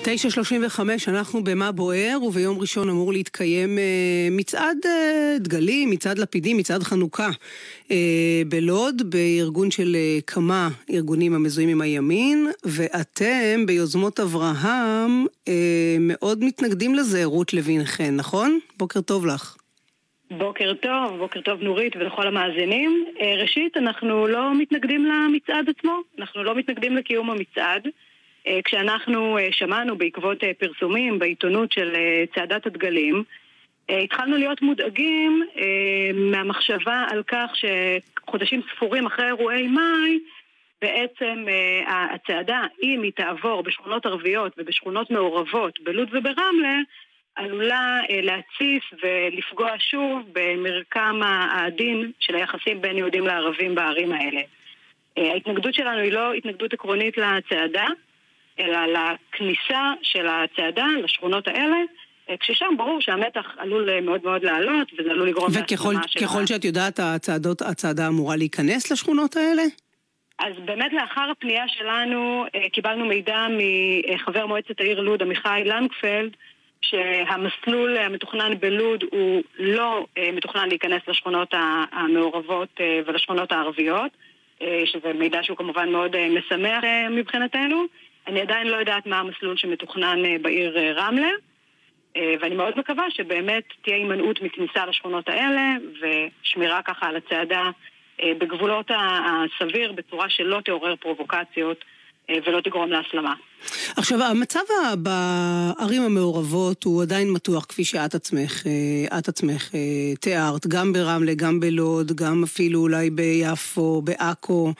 9:35, אנחנו במה בוער, וביום ראשון אמור להתקיים מצעד דגלים, מצעד לפידים, מצעד חנוכה בלוד, בארגון של כמה ארגונים המזוהים עם הימין, ואתם ביוזמות אברהם מאוד מתנגדים לזה, רות לוין חן, נכון? בוקר טוב לך. בוקר טוב נורית ולכל המאזינים. ראשית, אנחנו לא מתנגדים למצעד עצמו, אנחנו לא מתנגדים לקיום המצעד. כשאנחנו שמענו בעקבות פרסומים בעיתונות של צעדת הדגלים, התחלנו להיות מודאגים מהמחשבה על כך שחודשים ספורים אחרי אירועי מאי, בעצם הצעדה, אם היא תעבור בשכונות ערביות ובשכונות מעורבות בלוד וברמלה, עלולה להציף ולפגוע שוב במרקם העדין של היחסים בין יהודים לערבים בערים האלה. ההתנגדות שלנו היא לא התנגדות עקרונית לצעדה, אלא לכניסה של הצעדה לשכונות האלה, כששם ברור שהמתח עלול מאוד מאוד לעלות, וזה עלול לגרום להסלמה שלה. וככל שאת יודעת, הצעדה אמורה להיכנס לשכונות האלה? אז באמת לאחר הפנייה שלנו, קיבלנו מידע מחבר מועצת העיר לוד, עמיחי לנגפלד, שהמסלול המתוכנן בלוד הוא לא מתוכנן להיכנס לשכונות המעורבות ולשכונות הערביות, שזה מידע שהוא כמובן מאוד משמח מבחינתנו. אני עדיין לא יודעת מה המסלול שמתוכנן בעיר רמלה, ואני מאוד מקווה שבאמת תהיה הימנעות מכניסה לשכונות האלה, ושמירה ככה על הצעדה בגבולות הסביר, בצורה שלא תעורר פרובוקציות ולא תגרום להסלמה. עכשיו, המצב בערים המעורבות הוא עדיין מתוח, כפי שאת עצמך תיארת, גם ברמלה, גם בלוד, גם אפילו אולי ביפו, בעכו.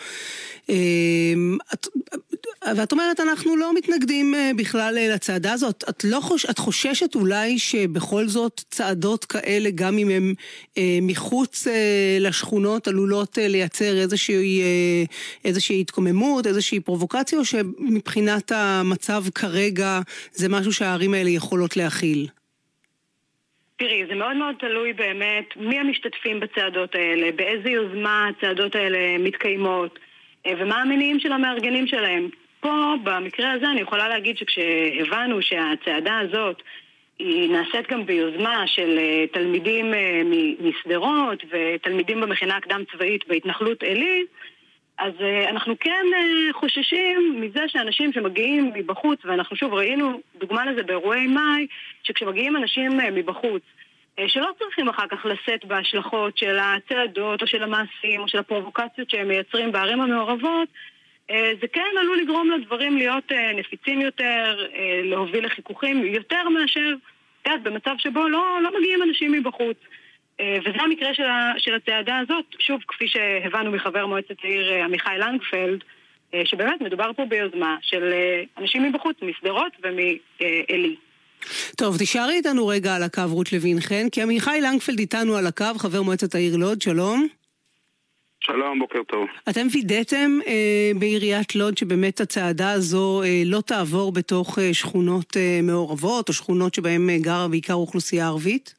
ואת אומרת, אנחנו לא מתנגדים בכלל לצעדה הזאת. את חוששת אולי שבכל זאת צעדות כאלה, גם אם הן מחוץ לשכונות, עלולות לייצר איזושהי התקוממות, איזושהי פרובוקציה, או שמבחינת המצב כרגע זה משהו שהערים האלה יכולות להכיל? תראי, זה מאוד מאוד תלוי באמת מי המשתתפים בצעדות האלה, באיזה יוזמה הצעדות האלה מתקיימות, ומה המניעים של המארגנים שלהם. פה, במקרה הזה, אני יכולה להגיד שכשהבנו שהצעדה הזאת היא נעשית גם ביוזמה של תלמידים מסדרות ותלמידים במכינה הקדם צבאית בהתנחלות עלי, אז אנחנו כן חוששים מזה שאנשים שמגיעים מבחוץ, ואנחנו שוב ראינו דוגמה לזה באירועי מאי, שכשמגיעים אנשים מבחוץ, שלא צריכים אחר כך לשאת בהשלכות של הצעדות או של המעשים או של הפרובוקציות שהם מייצרים בערים המעורבות, זה כן עלול לגרום לדברים להיות נפיצים יותר, להוביל לחיכוכים יותר מאשר במצב שבו לא מגיעים אנשים מבחוץ. וזה המקרה של הצעדה הזאת, שוב, כפי שהבנו מחבר מועצת העיר עמיחי לנגפלד, שבאמת מדובר פה ביוזמה של אנשים מבחוץ, מסדרות ומעלי. טוב, תישארי איתנו רגע על הקו, רות לוין חן, כי עמיחי לנגפלד איתנו על הקו, חבר מועצת העיר לוד, שלום. שלום, בוקר טוב. אתם וידאתם בעיריית לוד שבאמת הצעדה הזו לא תעבור בתוך שכונות מעורבות, או שכונות שבהן גרה בעיקר אוכלוסייה ערבית?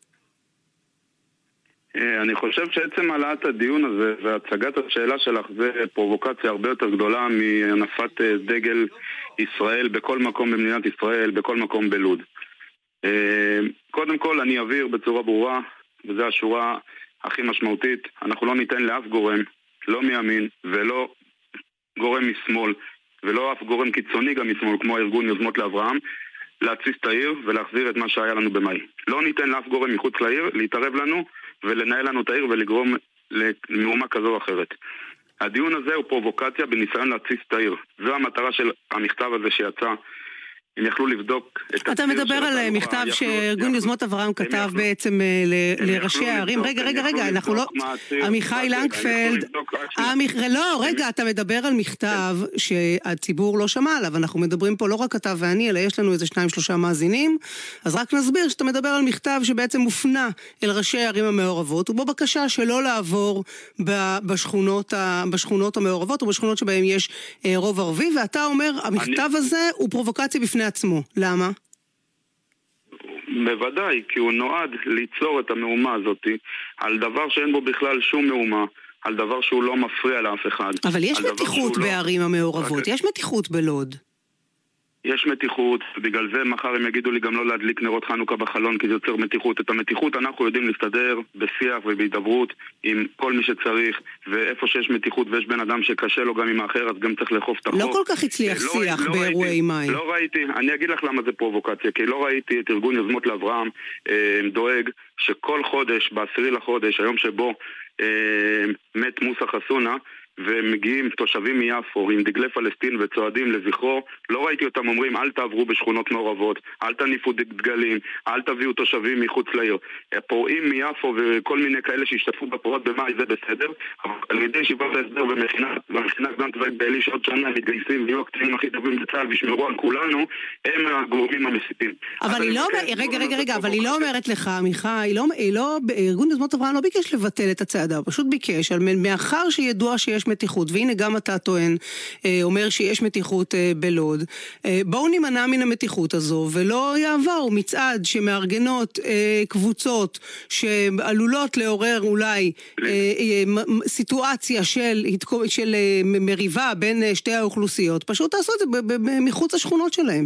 אני חושב שעצם העלאת הדיון הזה והצגת השאלה שלך זה פרובוקציה הרבה יותר גדולה מהנפת דגל ישראל בכל מקום במדינת ישראל, בכל מקום בלוד. קודם כל אני אבהיר בצורה ברורה, וזו השורה הכי משמעותית, אנחנו לא ניתן לאף גורם, לא מימין ולא גורם משמאל ולא אף גורם קיצוני גם משמאל כמו הארגון יוזמות לאברהם, להציס את העיר ולהחזיר את מה שהיה לנו במאי. לא ניתן לאף גורם מחוץ לעיר להתערב לנו ולנהל לנו את העיר ולגרום למהומה כזו או אחרת. הדיון הזה הוא פרובוקציה בניסיון להציס את העיר. זו המטרה של המכתב הזה שיצא. הם יכלו לבדוק את אתה מדבר על מכתב שארגון יוזמות אברהם כתב בעצם לראשי הערים. רגע, אנחנו לא... עמיחי לנגפלד... לא, רגע, אתה מדבר על מכתב שהציבור לא שמע עליו. אנחנו מדברים פה לא רק אתה ואני, אלא יש לנו איזה 2-3 מאזינים. אז רק נסביר שאתה מדבר על מכתב שבעצם מופנה אל ראשי הערים המעורבות, ובו בקשה שלא לעבור בשכונות המעורבות, או בשכונות שבהם יש רוב ערבי, ואתה אומר, המכתב הזה הוא פרובוקציה בפני עצמו. למה? בוודאי, כי הוא נועד ליצור את המהומה הזאת על דבר שאין בו בכלל שום מהומה, על דבר שהוא לא מפריע לאף אחד. אבל יש מתיחות בערים המעורבות, יש מתיחות בלוד. יש מתיחות, בגלל זה מחר הם יגידו לי גם לא להדליק נרות חנוכה בחלון, כי זה יוצר מתיחות. את המתיחות אנחנו יודעים להסתדר בשיח ובהידברות עם כל מי שצריך, ואיפה שיש מתיחות ויש בן אדם שקשה לו גם עם האחר, אז גם צריך לאכוף את החוק. לא כל כך הצליח שיח באירועי מים. לא ראיתי, אני אגיד לך למה זה פרובוקציה, כי לא ראיתי את ארגון יוזמות לאברהם דואג שכל חודש, ב10 לחודש, היום שבו מת מוסא חסונה, ומגיעים תושבים מיפו עם דגלי פלסטין וצועדים לזכרו, לא ראיתי אותם אומרים אל תעברו בשכונות מעורבות, אל תניפו דגלים, אל תביאו תושבים מחוץ לעיר. פורעים מיפו וכל מיני כאלה שהשתתפו בפרועות במאי זה בסדר, אבל על ידי ישיבת ההסדר במכינה קדם צבאית בעלי שעוד שנה מתגייסים ויהיו הקצינים הכי טובים בצה"ל וישמרו על כולנו, הם הגורמים המסיתים. אבל היא לא, רגע, אבל היא לא אומרת לך, מיכאי, ארגון יוזמות אברהם לא ביקש לבטל את הצעדה, הוא פשוט ביקש, מאחר שידוע שיש מתיחות, והנה גם אתה טוען, אומר שיש מתיחות בלוד, בואו נימנע מן המתיחות הזו, ולא יעבור מצעד שמארגנות קבוצות שעלולות לעורר אולי סיטואציה של מריבה בין שתי האוכלוסיות, פשוט תעשו את זה מחוץ לשכונות שלהם.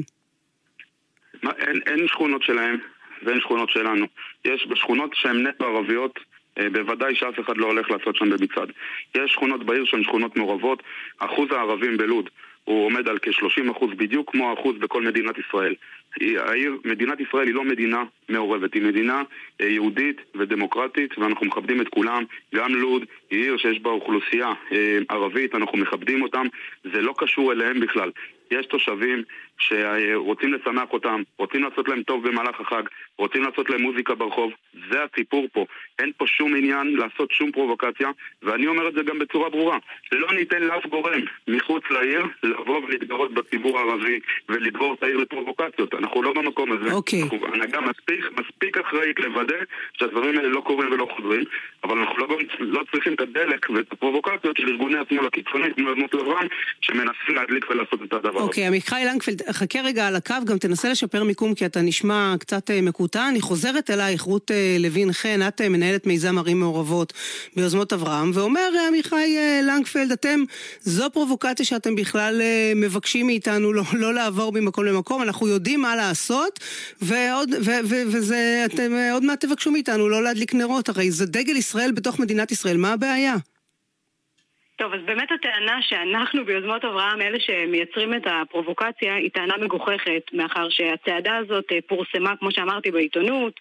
אין שכונות שלהם ואין שכונות שלנו. יש בשכונות שהן נטו ערביות, בוודאי שאף אחד לא הולך לעשות שם במצעד. יש שכונות בעיר שהן שכונות מעורבות, אחוז הערבים בלוד הוא עומד על כ-30%, בדיוק כמו האחוז בכל מדינת ישראל. מדינת ישראל היא לא מדינה מעורבת, היא מדינה יהודית ודמוקרטית, ואנחנו מכבדים את כולם. גם לוד היא עיר שיש בה אוכלוסייה ערבית, אנחנו מכבדים אותם, זה לא קשור אליהם בכלל. יש תושבים שרוצים לשמח אותם, רוצים לעשות להם טוב במהלך החג, רוצים לעשות להם מוזיקה ברחוב, זה הסיפור פה. אין פה שום עניין לעשות שום פרובוקציה, ואני אומר את זה גם בצורה ברורה. לא ניתן לאף גורם מחוץ לעיר לבוא ולהתגרות בציבור הערבי ולדבור את העיר לפרובוקציות. אנחנו לא במקום הזה. אנחנו הנהגה מספיק אחראית לוודא שהדברים האלה לא קורים ולא חוזרים, אבל אנחנו לא צריכים את הדלק ואת הפרובוקציות של ארגוני השמאל הקיצוני כמו יוזמות אברהם שמנסים להדליק ולעשות את הדבר. אוקיי, מיכאי לנגפלד, חכה רגע על הקו, גם תנסה לשפר מיקום כי אתה נשמע קצת מקוטע. אני חוזרת אלייך, רות לוין חן, את מנהלת מיזם ערים מעורבות ביוזמות אברהם, ואומר מיכאי לנגפלד, זו פרובוקציה שאתם בכלל מבקשים מאיתנו לא לעבור ממקום למקום, אנחנו יודעים מה לעשות, ואתם עוד מעט תבקשו מאיתנו לא להדליק נרות, הרי זה דגל ישראל בתוך מדינת ישראל, מה הבעיה? טוב, אז באמת הטענה שאנחנו ביוזמות אברהם, אלה שמייצרים את הפרובוקציה, היא טענה מגוחכת, מאחר שהצעדה הזאת פורסמה, כמו שאמרתי, בעיתונות,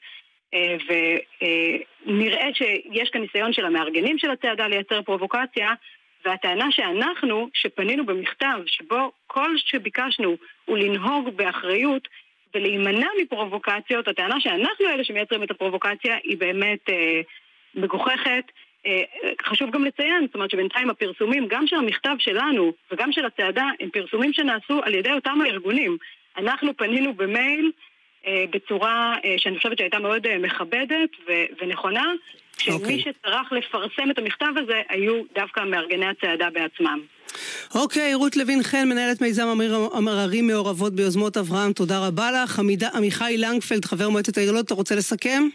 ונראה שיש כאן ניסיון של המארגנים של הצעדה לייצר פרובוקציה, והטענה שאנחנו, שפנינו במכתב, שבו כל שביקשנו הוא לנהוג באחריות ולהימנע מפרובוקציות, הטענה שאנחנו אלה שמייצרים את הפרובוקציה היא באמת מגוחכת. חשוב גם לציין, זאת אומרת שבינתיים הפרסומים גם של המכתב שלנו וגם של הצעדה הם פרסומים שנעשו על ידי אותם הארגונים. אנחנו פנינו במייל בצורה שאני חושבת שהייתה מאוד מכבדת ונכונה, שמי שצריך לפרסם את המכתב הזה היו דווקא מארגני הצעדה בעצמם. אוקיי, רות לוין חן, מנהלת מיזם ערים מעורבות ביוזמות אברהם, תודה רבה לך. מיכאי לנגפלד, חבר מועצת העיר לוד, אתה רוצה לסכם?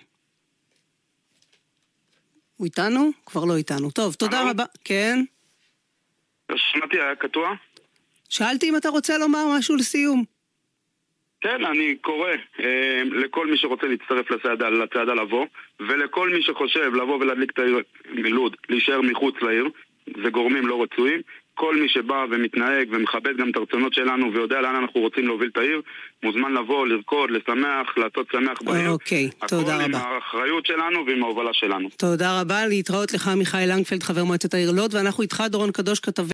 הוא איתנו? כבר לא איתנו. טוב, תודה רבה. כן? שמעתי, היה קטוע? שאלתי אם אתה רוצה לומר משהו לסיום. כן, אני קורא לכל מי שרוצה להצטרף לצעדה לבוא, ולכל מי שחושב לבוא ולהדליק את העיר לוד, להישאר מחוץ לעיר, זה גורמים לא רצויים. כל מי שבא ומתנהג ומכבד גם את הרצונות שלנו ויודע לאן אנחנו רוצים להוביל את העיר, מוזמן לבוא, לרקוד, לשמח, לעשות שמח בעיר. אוקיי, תודה רבה. הכל עם האחריות שלנו ועם ההובלה שלנו. תודה רבה, להתראות לך מיכאי לנגפלד, חבר מועצת העיר לוד, ואנחנו איתך דורון קדוש כתב